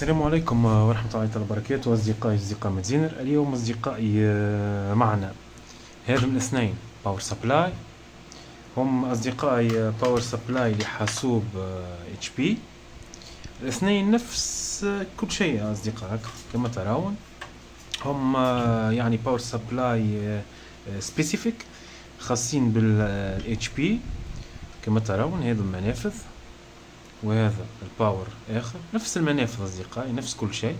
السلام عليكم ورحمة الله تعالى وبركاته. أصدقاء متزينر. اليوم أصدقائي معنا هذا من الاثنين باور سبلاي، هم أصدقائي باور سبلاي لحاسوب اتش بي. الاثنين نفس كل شيء أصدقاء كما ترون، هم يعني باور سبلاي سبيسيفيك خاصين بالاتش بي كما ترون. هذا المنافذ وهذا الباور اخر، نفس المنافذ اصدقائي، نفس كل شيء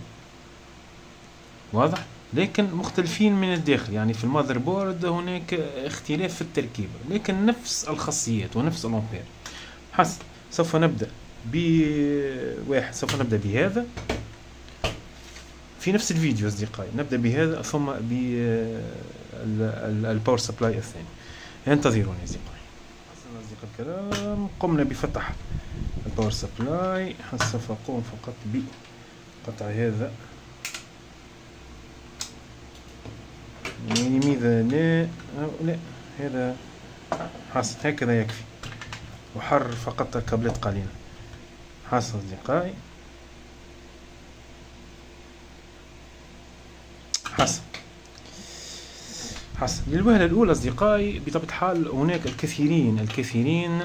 واضح، لكن مختلفين من الداخل. يعني في المذر بورد هناك اختلاف في التركيبة، لكن نفس الخاصيات ونفس الامبير. حسن سوف نبدأ بواحد، سوف نبدأ بهذا في نفس الفيديو اصدقائي، نبدأ بهذا ثم بالباور سبلاي الثاني. انتظروني اصدقائي. حسنا اصدقاء الكرام، قمنا بفتح الباور سبلاي. سوف أقوم فقط بقطع هذا، يعني لماذا لا هذا حسن هكذا يكفي، وحر فقط كابلات قليلة. حسن أصدقائي، حسن للوهلة الأولى أصدقائي بطبيعة الحال هناك الكثيرين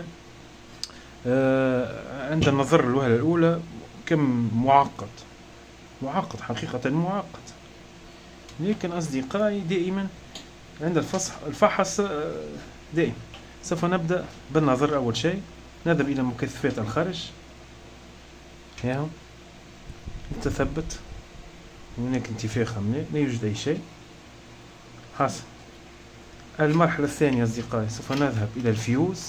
عند النظر الوهلة الأولى كم معقد حقيقة معقد، لكن أصدقائي دائما عند الفحص دائما سوف نبدأ بالنظر. أول شيء نذهب إلى مكثفات الخرج، هاهو نتثبت، هناك انتفاخ لا يوجد أي شيء. حسن. المرحلة الثانية أصدقائي سوف نذهب إلى الفيوز.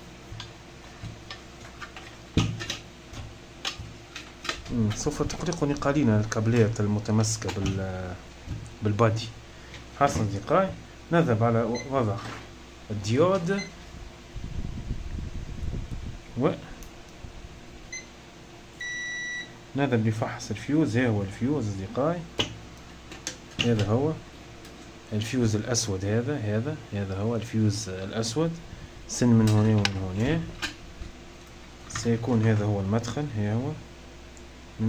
سوف تقلقني قليلا الكابلات المتمسكة بالبادي. حسن أصدقائي، نذهب على وضع الديود نذهب لفحص الفيوز. ها هو الفيوز أصدقائي، هذا هو الفيوز الأسود، هذا هو الفيوز الأسود، سن من هنا ومن هنا. سيكون هذا هو المدخل، ها هو من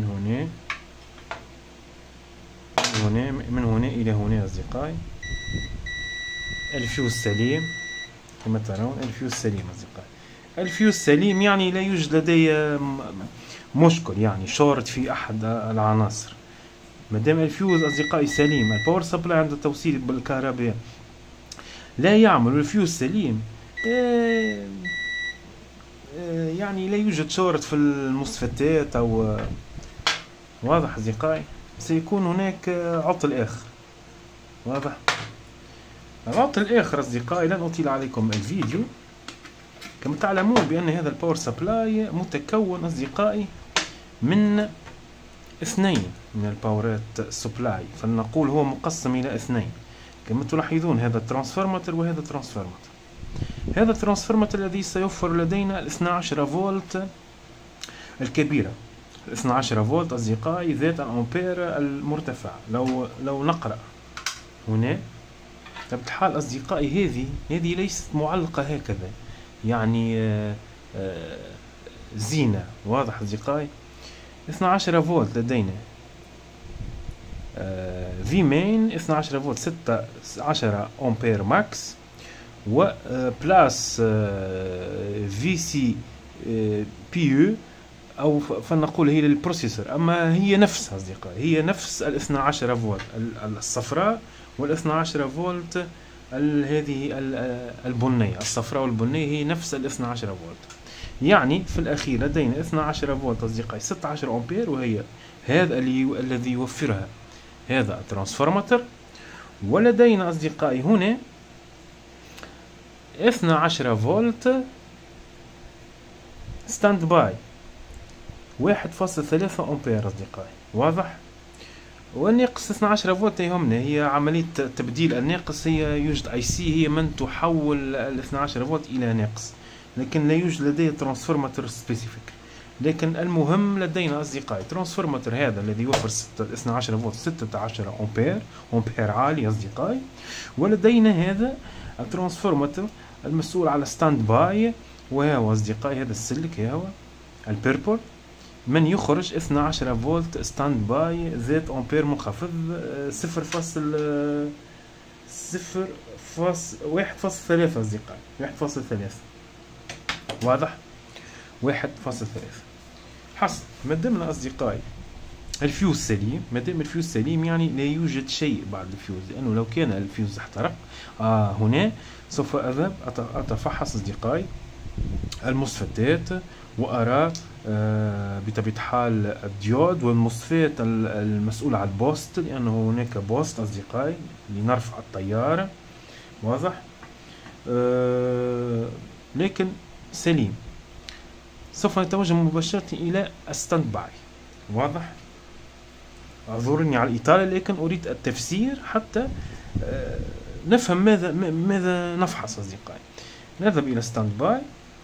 هنا إلى هنا أصدقائي. الفيوز سليم كما ترون، الفيوز سليم أصدقائي. الفيوز سليم يعني لا يوجد لدي مشكل، يعني شورت في أحد العناصر. مادام الفيوز أصدقائي سليم، الباور سبلاي عند التوصيل بالكهرباء لا يعمل والفيوز سليم، يعني لا يوجد شورت في المصفتات أو واضح أصدقائي. سيكون هناك عطل آخر، واضح. العطل الآخر أصدقائي، لن أطيل عليكم الفيديو. كما تعلمون بأن هذا الباور سبلاي متكون أصدقائي من اثنين من الباورات سبلاي، فلنقول هو مقسم إلى اثنين. كما تلاحظون هذا ترانسفورماتر وهذا ترانسفورماتر. هذا الترانسفورماتر الذي سيوفر لدينا 12 فولت الكبيرة، 12 فولت أصدقائي ذات الأمبير المرتفع. لو نقرأ هنا بطبيعة الحال أصدقائي هذه ليست معلقة هكذا، يعني زينة، واضح أصدقائي. 12 فولت لدينا في مين 12 فولت 16 أمبير ماكس، و بلاس في سي بي يو، أو فلنقول هي للبروسيسور. أما هي نفسها أصدقائي، هي نفس ال 12 فولت الصفراء وال 12 فولت هذه البنية، الصفراء والبنية هي نفس ال 12 فولت. يعني في الأخير لدينا 12 فولت أصدقائي 16 أمبير، وهي هذا الذي يوفرها هذا الترانسفورماتر. ولدينا أصدقائي هنا 12 فولت ستاند باي 1.3 أمبير أصدقائي، واضح. والناقص 12 فولت يهمنا، هي عملية تبديل الناقص، هي يوجد اي سي هي من تحول ال 12 فولت إلى ناقص، لكن لا يوجد لدي ترانسفورماتر سبيسيفيك. لكن المهم لدينا أصدقائي ترانسفورماتر هذا الذي يوفر 12 فولت 16 أمبير عالي أصدقائي. ولدينا هذا الترانسفورماتر المسؤول على ستاند باي، وهو أصدقائي هذا السلك، هو البيربل، من يخرج 12 فولت ستاند باي ذات امبير منخفض 1.3 أصدقائي 1.3 واضح 1.3 حسب ما دمنا أصدقائي الفيوز سليم. ما دام الفيوز سليم يعني لا يوجد شيء بعد الفيوز، لأنه لو كان الفيوز احترق هنا سوف أذهب أتفحص أصدقائي المصفتات وأرى بطبيعة الحال الديود والمصفات المسؤولة عن البوست، لأنه هناك بوست أصدقائي لنرفع التيار واضح. لكن سليم. سوف نتوجه مباشرة إلى الستاند باي واضح. اعذرني على الإطالة لكن أريد التفسير حتى نفهم ماذا نفحص أصدقائي. نذهب إلى ستاند باي.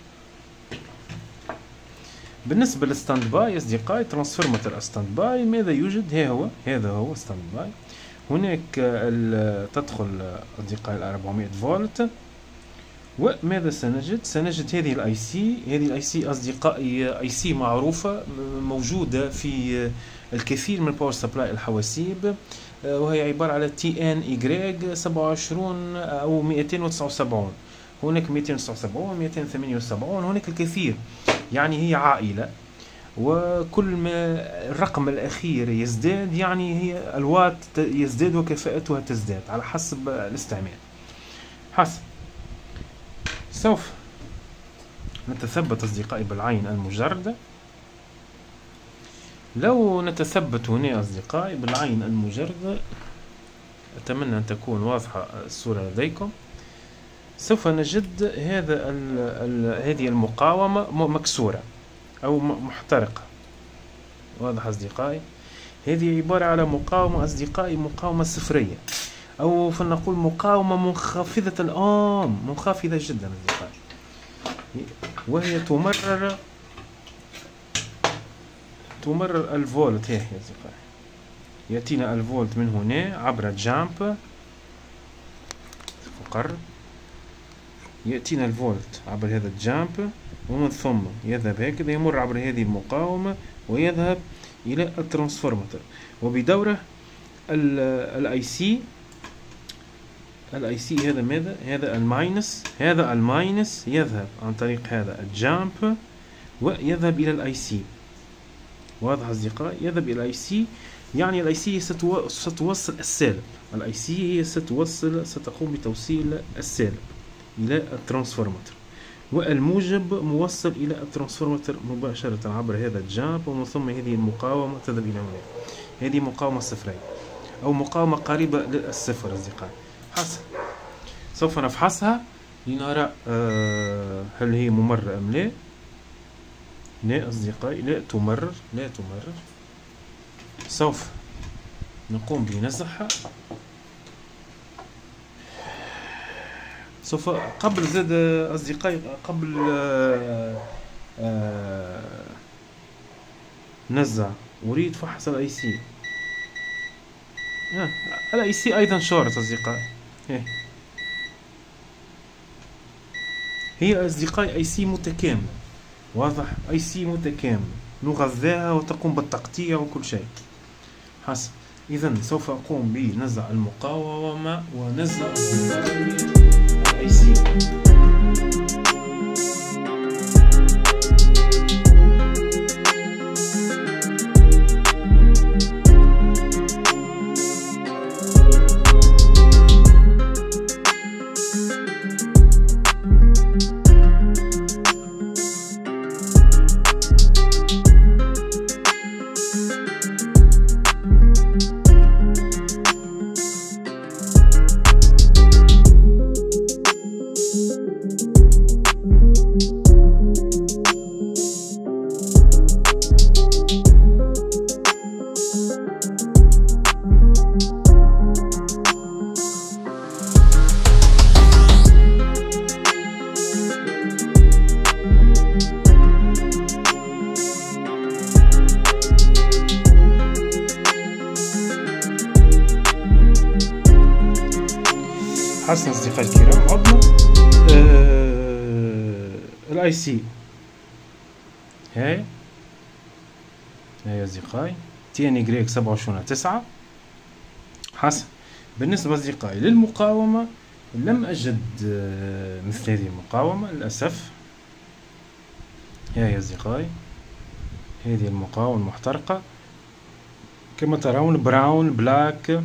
بالنسبة للستاند باي أصدقائي ترانسفورماتور ستاند باي ماذا يوجد؟ هذا هو ستاند باي. هناك تدخل أصدقائي 400 فولت. وماذا سنجد؟ سنجد هذه الاي سي. هذه الاي سي أصدقائي اي سي معروفة موجودة في الكثير من باور سبلاي الحواسيب، وهي عبارة على تي ان اي 27 أو 279. هناك 279 278 هناك الكثير، يعني هي عائلة، وكل ما الرقم الأخير يزداد يعني هي الوات يزداد وكفاءتها تزداد على حسب الاستعمال. حسب سوف نتثبت أصدقائي بالعين المجردة. لو نتثبت هنا أصدقائي بالعين المجردة، أتمنى أن تكون واضحة الصورة لديكم، سوف نجد هذه المقاومة مكسورة أو محترقة واضح أصدقائي. هذه عبارة على مقاومة أصدقائي، مقاومة صفرية، أو فلنقول مقاومة منخفضة الآن، منخفضة جدا أصدقائي، وهي تمرر الفولت. هي أصدقائي يأتينا الفولت من هنا عبر جامب فقر، يأتينا الفولت عبر هذا الجامب، ومن ثم يذهب هكذا يمر عبر هذه المقاومة ويذهب إلى الترانسفورماتور، وبدوره الاي سي. هذا ماذا؟ هذا الماينس يذهب عن طريق هذا الجامب ويذهب إلى الاي سي واضح أصدقائي. يذهب إلى الاي سي، يعني الاي سي ستوصل السالب. الاي سي هي ستقوم بتوصيل السالب إلى الترانسفورماتور، والموجب موصل إلى الترانسفورماتور مباشرة عبر هذا الجامب، ومن ثم هذه المقاومة تذهب إلى هنا. هذه مقاومة صفرية أو مقاومة قريبة للصفر أصدقائي. حسب سوف نفحصها لنرى هل هي ممرة أم لا. لا أصدقائي، لا تمرر. سوف نقوم بنزعها. سوف قبل زاد أصدقائي، قبل نزع أريد فحص الاي سي. الاي سي أيضا شورت أصدقائي. هي أصدقائي اي سي متكامل واضح، اي سي متكامل نغذاها وتقوم بالتقطيع وكل شيء. حسب إذا سوف أقوم بنزع المقاومة ونزع الاي سي. حسنا أصدقائي الكرام، عدنا الاي سي. هاي هيا أصدقائي تي ان يجريك 27/9. حسن. بالنسبة أصدقائي للمقاومة لم أجد مثل هذه المقاومة للأسف. هيا أصدقائي هذه المقاومة المحترقة كما ترون براون بلاك.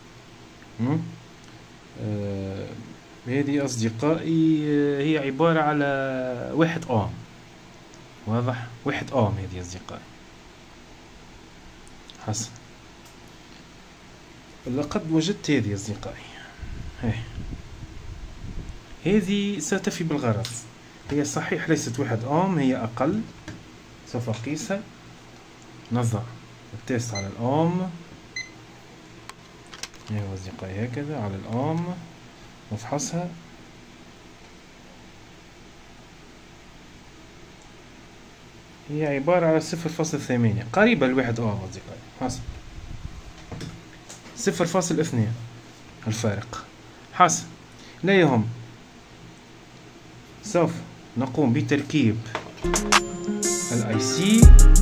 هذه أصدقائي هي عبارة على 1 أوم. واضح 1 أوم هذه أصدقائي. حسن. لقد وجدت هذه أصدقائي. هذه ستفي بالغرض. هي صحيح ليست 1 أوم هي أقل. سوف أقيسها. نضع التيست على الأوم. أيها أصدقائي هكذا على الأوم نفحصها. هي عبارة على 0.8 قريبة ل1 أوم أصدقائي. حسن. 0.2 الفارق. حسن. لا يهم. سوف نقوم بتركيب الاي سي.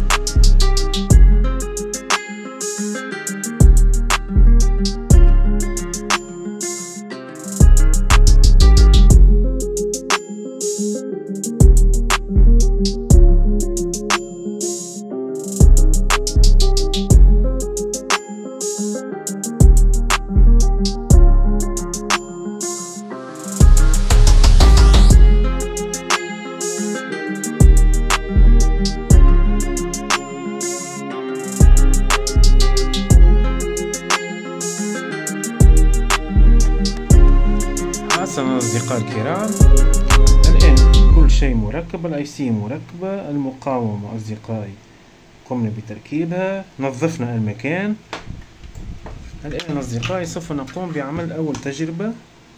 أصدقائي الكرام الآن كل شيء مركب. الاي سي مركبة. المقاومة أصدقائي قمنا بتركيبها. نظفنا المكان. الآن أصدقائي سوف نقوم بعمل أول تجربة.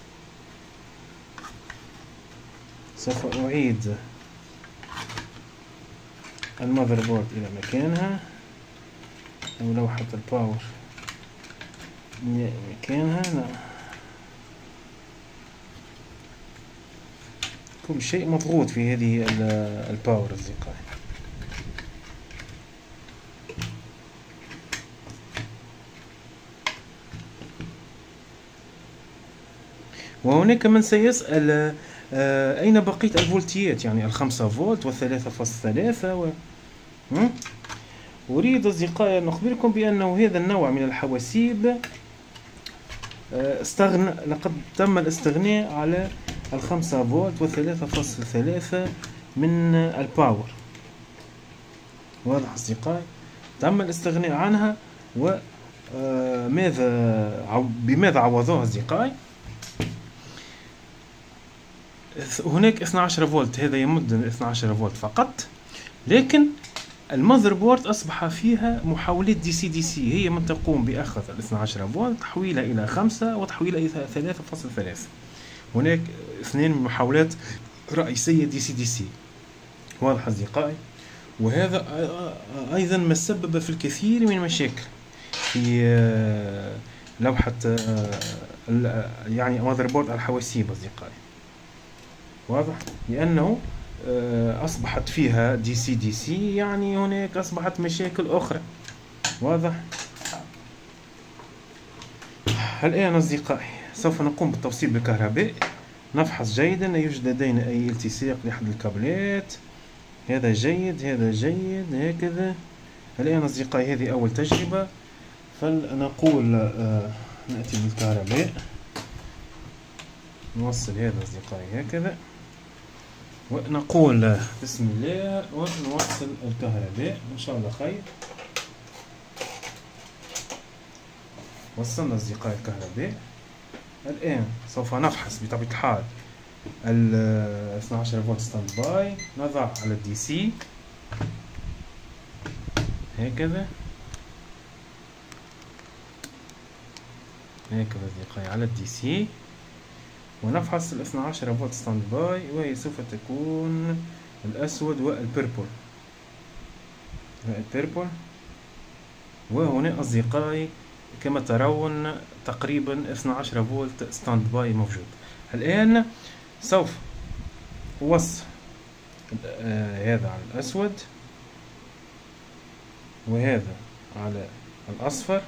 سوف أعيد المذر بورد إلى مكانها أو لوحة الباور مكانها. كل شيء مضغوط في هذه الباور أصدقائي. وهناك من سيسأل أين بقية الفولتيات يعني 5 فولت و3.3 أريد أصدقائي أن أخبركم بأنه هذا النوع من الحواسيب لقد تم الاستغناء على 5 فولت و3.3 من الباور. واضح أصدقائي تم الاستغناء عنها. بماذا عوضوها أصدقائي؟ هناك 12 فولت هذا يمد 12 فولت فقط. لكن المذر بورد أصبح فيها محاولات دي سي هي من تقوم بأخذ 12 فولت تحويلها إلى 5 وتحويلها إلى 3.3. هناك 2 محاولات رئيسية دي سي. واضح أصدقائي. وهذا أيضا ما سبب في الكثير من المشاكل في لوحة يعني مذر بورد الحواسيب أصدقائي. واضح لأنه أصبحت فيها دي سي يعني هناك أصبحت مشاكل أخرى. واضح. الآن أصدقائي سوف نقوم بالتوصيل بالكهرباء. نفحص جيدا لا يوجد لدينا أي التصاق لأحد الكابلات. هذا جيد هذا جيد هكذا. الآن أصدقائي هذه أول تجربة. فلنقول نأتي بالكهرباء. نوصل هذا أصدقائي هكذا ونقول بسم الله ونوصل الكهرباء إن شاء الله خير. وصلنا أصدقائي الكهرباء. الآن سوف نفحص بطبيعة الحال ال 12 فولت ستاند باي. نضع على الدي سي هكذا أصدقائي على الدي سي ونفحص ال 12 فولت ستاند باي وهي سوف تكون الأسود والبيربل. وهنا أصدقائي كما ترون تقريبا 12 فولت ستاند باي موجود. الآن سوف أوصل هذا على الأسود وهذا على الأصفر.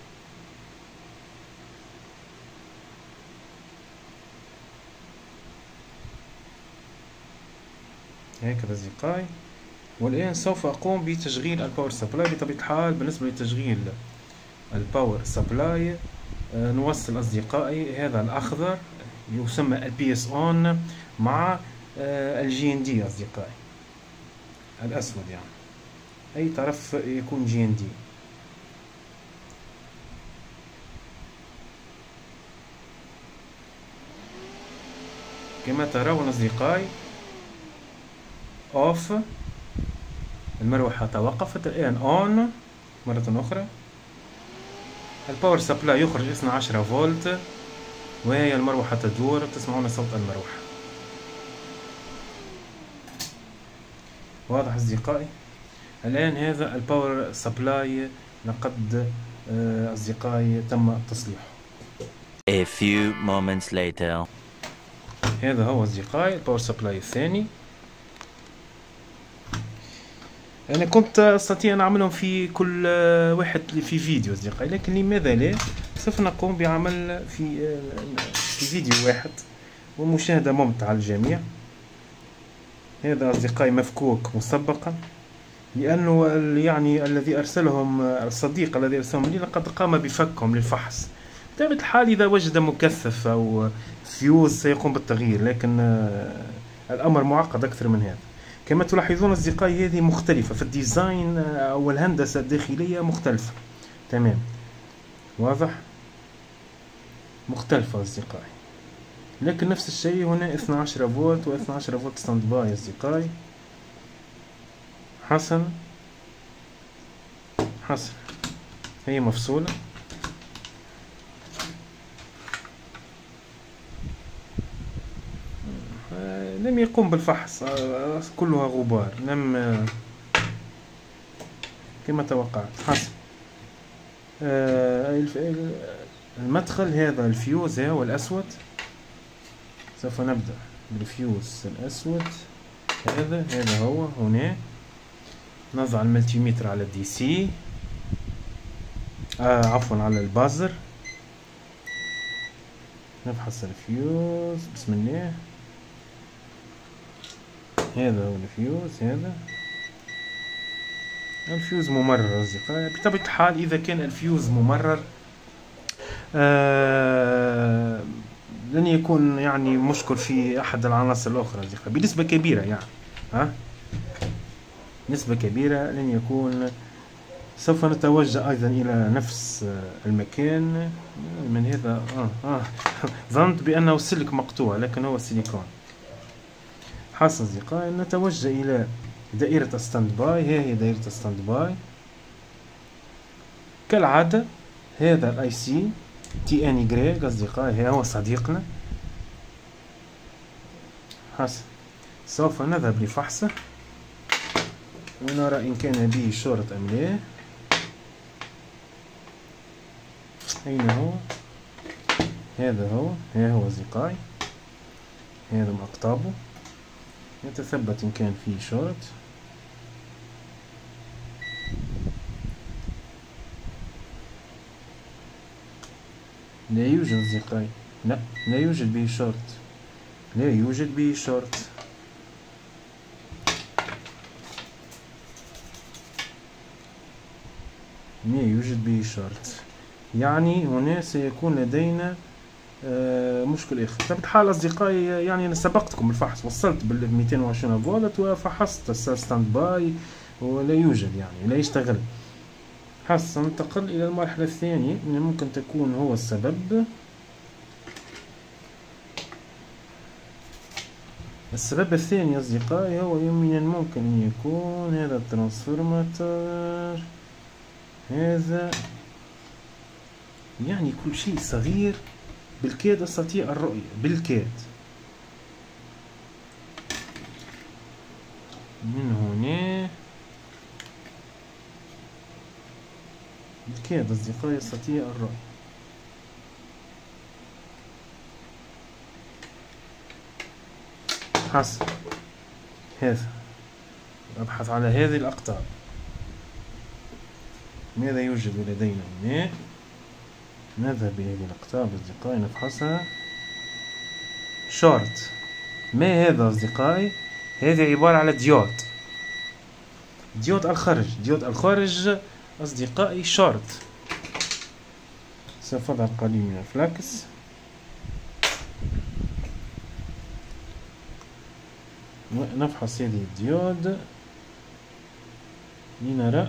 هكذا أصدقائي. والآن سوف أقوم بتشغيل الباور سبلاي. بطبيعة الحال بالنسبة لتشغيل الباور سبلاي نوصل أصدقائي هذا الأخضر يسمى البي اس اون مع الجي ان دي أصدقائي، الأسود يعني أي طرف يكون جي ان دي. كما ترون أصدقائي اوف، المروحة توقفت. الآن اون مرة أخرى. الباور سبلاي يخرج 12 فولت، وهي المروحة تدور. تسمعون صوت المروحة. واضح أصدقائي؟ الآن هذا الباور سبلاي لقد أصدقائي تم تصليحه. A few moments later. هذا هو أصدقائي الباور سبلاي الثاني. أنا كنت أستطيع أن أعملهم في كل واحد في فيديو أصدقائي، لكن لماذا لا؟ سوف نقوم بعمل في فيديو واحد ومشاهدة ممتعة للجميع. هذا أصدقائي مفكوك مسبقا، لأنه يعني الذي أرسلهم الصديق الذي أرسلهم لي لقد قام بفكهم للفحص. بطبيعة الحال إذا وجد مكثف أو فيوز سيقوم بالتغيير، لكن الأمر معقد أكثر من هذا. كما تلاحظون أصدقائي هذه مختلفة في الديزاين أو الهندسة الداخلية، مختلفة تمام. واضح؟ مختلفة أصدقائي، لكن نفس الشيء هنا 12 فولت و 12 فولت ستاند باي أصدقائي. حسن حسن، هي مفصولة. لم يقوم بالفحص، كلها غبار، لم كما توقعت. حسن. المدخل هذا الفيوز هو الأسود. سوف نبدأ بالفيوز الأسود. هذا هو هنا. نضع الملتيمتر على الدي سي، عفوا على البازر. نفحص الفيوز. بسم الله. هذا هو الفيوز. هذا الفيوز ممرر أصدقائي. بطبيعة الحال إذا كان الفيوز ممرر لن يكون يعني مشكل في أحد العناصر الأخرى أصدقائي بنسبة كبيرة يعني نسبة كبيرة لن يكون. سوف نتوجه أيضا إلى نفس المكان. من هذا ظننت بأنه سلك مقطوع لكن هو سيليكون. حسن أصدقائي، نتوجه إلى دائرة الستاند باي. هي دائرة الستاند باي كالعادة. هذا الاي سي تي ان يجريك أصدقائي، هو صديقنا. حسن، سوف نذهب لفحصه ونرى إن كان به شورت أم لا. أين هو؟ هذا هو. ها هو أصدقائي، هذا مقطابه. نتثبت إن كان فيه شورت. لا يوجد أصدقائي، لا يوجد به شورت، لا يوجد به شورت. لا يوجد به شورت، يعني هنا سيكون لدينا مشكل آخر. بطبيعة الحال أصدقائي يعني أنا سبقتكم بالفحص، وصلت بال 220 فولت وفحصت الستاند باي ولا يوجد، يعني لا يشتغل. حسن، ننتقل إلى المرحلة الثانية من ممكن تكون هو السبب. السبب الثاني أصدقائي هو من الممكن أن يكون هذا الترانسفورماتور. هذا يعني كل شيء صغير بالكاد أستطيع الرؤية، بالكاد من هنا، بالكاد أصدقائي أستطيع الرؤية. حسن، هذا أبحث على هذه الأقطاب. ماذا يوجد لدينا هنا؟ نذهب إلى هذه الأقطاب أصدقائي نفحصها. شورت. ما هذا أصدقائي؟ هذه عبارة على ديود الخارج أصدقائي شورت. سوف أضع القليل من الفلاكس. نفحص هذه الديود لنرى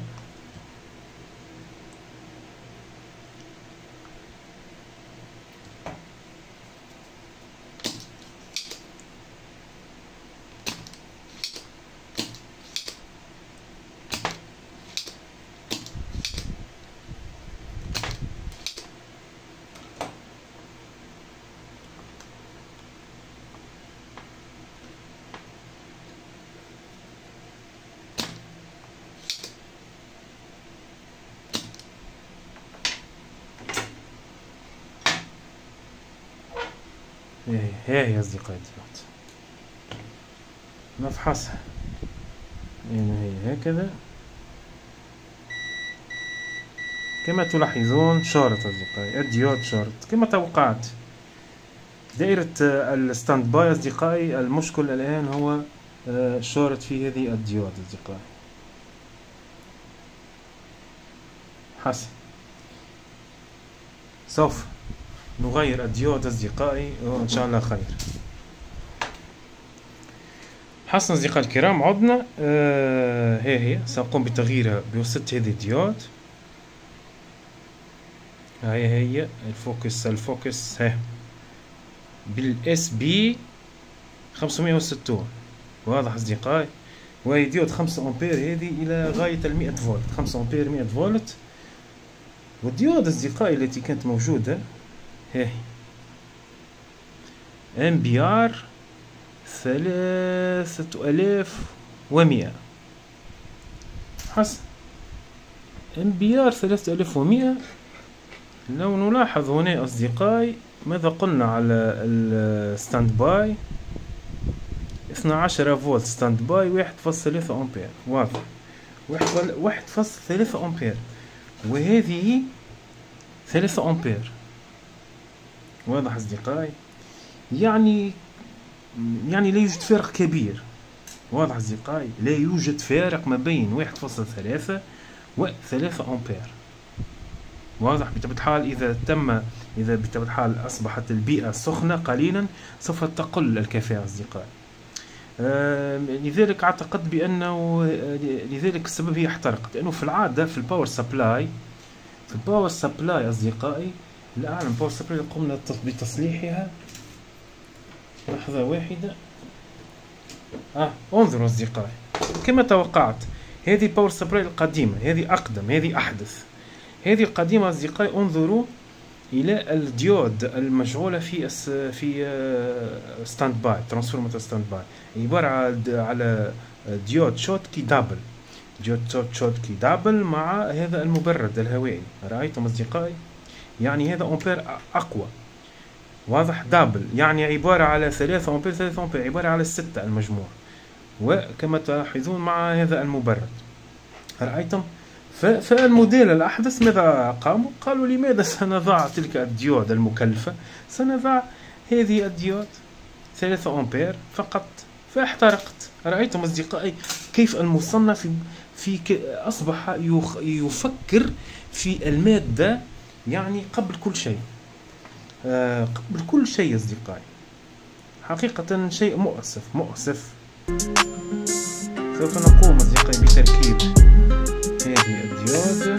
هي أصدقائي الديود. نفحصها. هنا هي هكذا كما تلاحظون. شورت أصدقائي الديود شورت كما توقعت. دائرة الستاند باي أصدقائي المشكل الآن هو شورت في هذه الديود أصدقائي. حسن. سوف نغير الديود أصدقائي وإن شاء الله خير. حسنا أصدقائي الكرام عدنا. هي سأقوم بتغييرها بواسطة هذه الديود. هي الفوكس ها بالاس بي 560. واضح أصدقائي. وهي ديود 5 أمبير هذه إلى غاية 100 فولت. 5 أمبير 100 فولت. والديود أصدقائي التي كانت موجودة هي MBR 3100. حسن. MBR 3100. لو نلاحظ هنا أصدقائي ماذا قلنا على الستاند باي؟ 12 فولت ستاند باي 1.3 أمبير. واضح 1.3 أمبير وهذه 3 أمبير. واضح أصدقائي. يعني لا يوجد فارق كبير. واضح أصدقائي لا يوجد فارق ما بين 1.3 و 3 أمبير. واضح. بطبيعة الحال إذا بطبيعة الحال أصبحت البيئة سخنة قليلا سوف تقل الكفاءة أصدقائي. لذلك أعتقد بأنه لذلك السبب هي احترقت. لأنه في العادة في الباور سبلاي أصدقائي لا أعلم باور سبلاي قمنا بتصليحها. لحظة واحدة. انظروا أصدقائي كما توقعت هذه باور سبلاي القديمة. هذه أقدم هذه أحدث. هذه القديمة أصدقائي انظروا إلى الديود المشغولة في ستاند باي ترانسفورماتور ستاند باي. عبارة على ديود شوتكي دابل مع هذا المبرد الهوائي. رأيتم أصدقائي؟ يعني هذا أمبير أقوى. واضح دابل يعني عبارة على 3 أمبير عبارة على 6 المجموع. وكما تلاحظون مع هذا المبرد. رأيتم؟ فالموديل الأحدث ماذا قاموا؟ قالوا لماذا سنضع تلك الديود المكلفة؟ سنضع هذه الديود 3 أمبير فقط. فاحترقت. رأيتم أصدقائي كيف المصنع أصبح يفكر في المادة يعني قبل كل شيء. أصدقائي حقيقة شيء مؤسف. سوف نقوم أصدقائي بتركيب هذه الديود.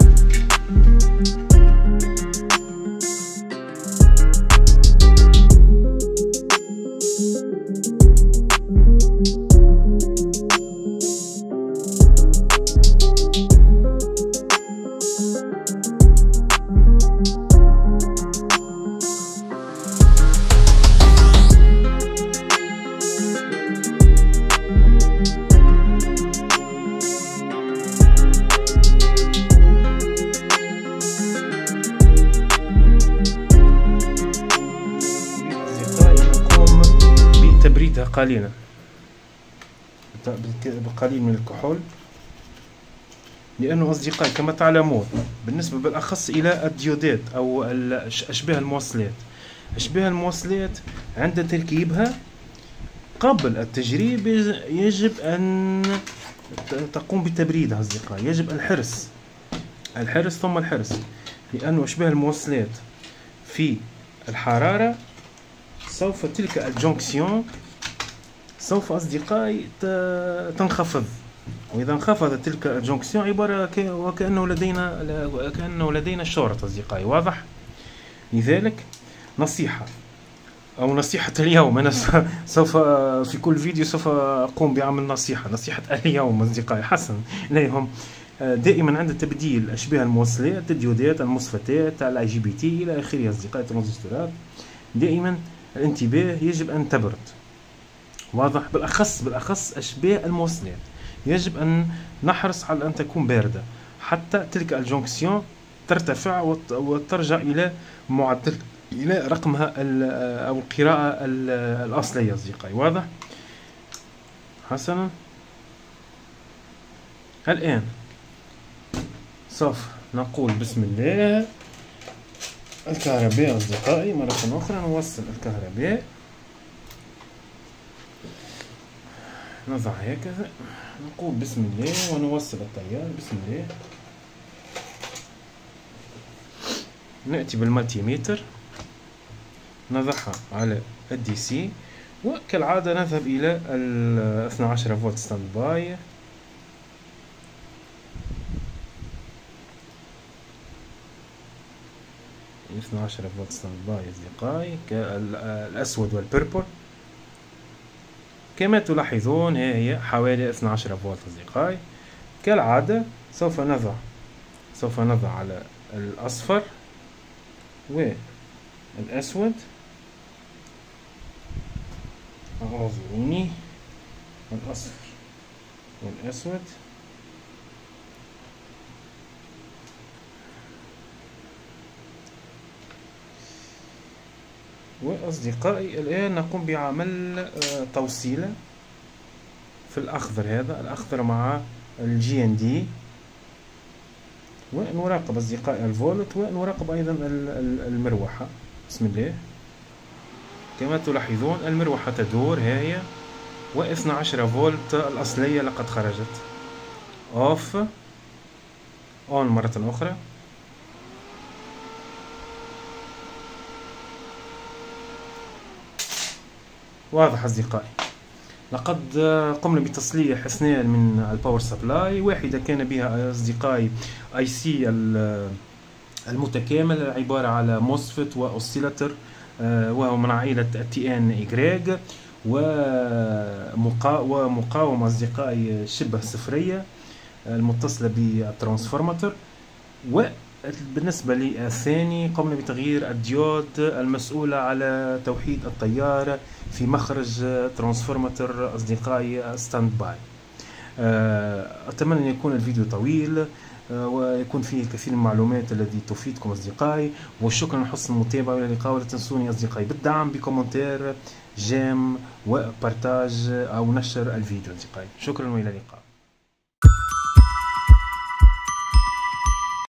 تبريدها قليلا بقليل من الكحول لأنه أصدقائي كما تعلمون بالنسبة بالأخص إلى الديودات أو أشباه الموصلات، أشباه الموصلات عند تركيبها قبل التجريب يجب أن تقوم بتبريدها أصدقائي. يجب الحرص ثم الحرص، لأن أشباه الموصلات في الحرارة سوف تلك الجونكسيون سوف أصدقائي تنخفض، وإذا انخفضت تلك الجونكسيون عبارة وكأنه لدينا شورت أصدقائي. واضح؟ لذلك نصيحة أو نصيحة اليوم، أنا سوف في كل فيديو سوف أقوم بعمل نصيحة اليوم أصدقائي. حسنا إليهم دائما عند تبديل أشباه الموصلات، الديودات، المصفتات، الاي جي بي تي إلى آخره أصدقائي، الترانزستورات، دائما الانتباه يجب أن تبرد. واضح؟ بالأخص أشباه الموصلات يجب أن نحرص على أن تكون باردة حتى تلك الجونكسيون ترتفع وترجع إلى رقمها أو القراءة الأصلية أصدقائي. واضح؟ حسنا. الآن سوف نقول بسم الله. الكهرباء أصدقائي مرة أخرى، نوصل الكهرباء، نضع هكذا، نقول بسم الله ونوصل التيار بسم الله. نأتي بالمالتيمتر نضعها على الدي سي، وكالعادة نذهب إلى 12 فولت ستاند باي. ال 12 فولت ستاند باي أصدقائي كالأسود والبيربل كما تلاحظون هي حوالي 12 فولت أصدقائي. كالعادة سوف نضع على الأصفر والأسود، أعذروني، الأصفر والأسود، وأصدقائي الآن نقوم بعمل توصيلة في الأخضر، هذا الأخضر مع الجي ان دي، ونراقب أصدقائي الفولت، ونراقب أيضا المروحة. بسم الله. كما تلاحظون المروحة تدور، هي و12 فولت الأصلية لقد خرجت. أوف، أون مرة أخرى. واضح أصدقائي. لقد قمنا بتصليح اثنين من الباور سبلاي، واحدة كان بها أصدقائي اي سي المتكامل عبارة على موسفت وأوسيلاتور، وهو من عائلة تي ان ايجريج، ومقاومة أصدقائي شبه صفرية المتصلة بالترانسفورماتور. وبالنسبة للثاني قمنا بتغيير الديود المسؤولة على توحيد التيار في مخرج ترانسفورماتور أصدقائي ستاند باي. أتمنى أن يكون الفيديو طويل ويكون فيه الكثير من المعلومات التي تفيدكم أصدقائي، وشكرا لحسن المتابعة، وإلى اللقاء. ولا تنسوني أصدقائي بالدعم بكومنتير، جيم وبارتاج أو نشر الفيديو أصدقائي. شكرا وإلى اللقاء.